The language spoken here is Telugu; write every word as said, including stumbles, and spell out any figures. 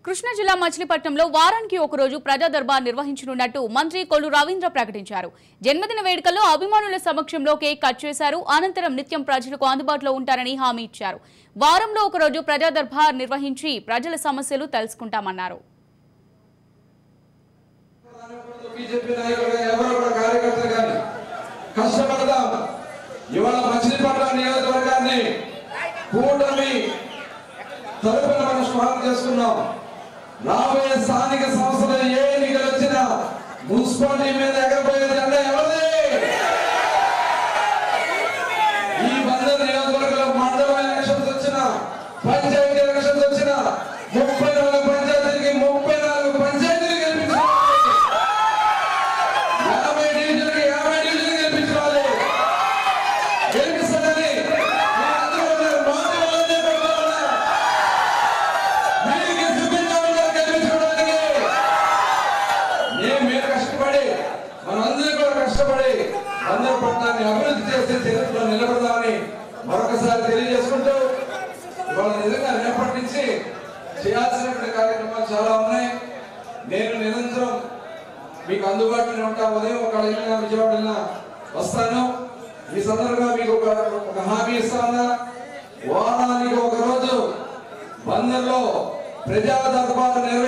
కృష్ణా జిల్లా మచిలీపట్నంలో వారానికి ఒక రోజు ప్రజా దర్బార్ నిర్వహించనున్నట్టు మంత్రి కొల్లు రవీంద్ర ప్రకటించారు. జన్మదిన వేడుకల్లో అభిమానుల సమక్షంలో కేక్ కట్ చేశారు. అనంతరం నిత్యం ప్రజలకు అందుబాటులో ఉంటారని హామీ ఇచ్చారు. వారంలో ఒక రోజు ప్రజా దర్బార్ నిర్వహించి ప్రజల సమస్యలు తెలుసుకుంటామన్నారు. రాబోయే స్థానిక సంస్థలు ఏ ఎన్నికలు వచ్చినా మున్సిపాలిటీ మీద ఎగరబోయే జెండా ఎవరిది? ఈ బందర్ నియోజకవర్గంలో మండల ఎలక్షన్స్ వచ్చిన, పంచాయతీ ఎలక్షన్స్ వచ్చిన ముప్పై నాలుగు పంచాయతీలకి ముప్పై నాలుగు పంచాయతీలు గెలిపించాలి. యాభై డివిజన్కి యాభై డివిజన్లు గెలిపించాలి. గెలిపిస్తానని పట్టణాన్ని అభివృద్ధి చేసే చరిత్రలో నిలబడదామని మరొకసారి తెలియజేసుకుంటూ, ఇవాళ నిజంగా రేపటి నుంచి చేయాల్సినటువంటి కార్యక్రమాలు చాలా ఉన్నాయి. నేను నిరంతరం మీకు అందుబాటులో ఉంటా. ఉదయం ఒక వెళ్ళినా విజయవాడ వెళ్ళినా వస్తాను. ఈ సందర్భంగా మీకు ఒక ఒక హామీ ఇస్తాను. వారానికి ఒక రోజు బందర్లో ప్రజా దర్బారు నిర్వహించి